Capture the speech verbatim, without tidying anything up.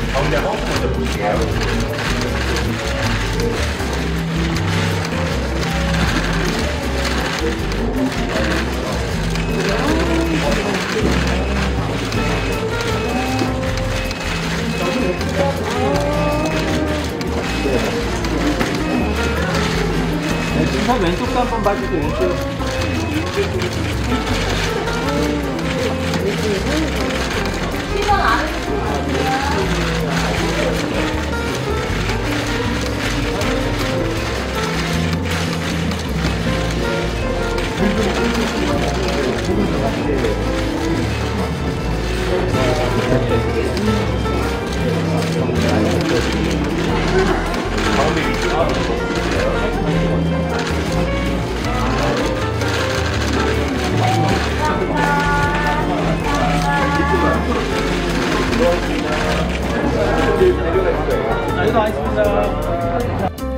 가운데 하우스 먼저 볼게요. 중간 왼쪽도 한번 봐주세요. 왼쪽. 시선 안 가운데 위쪽으로 여기도 와 있습니다.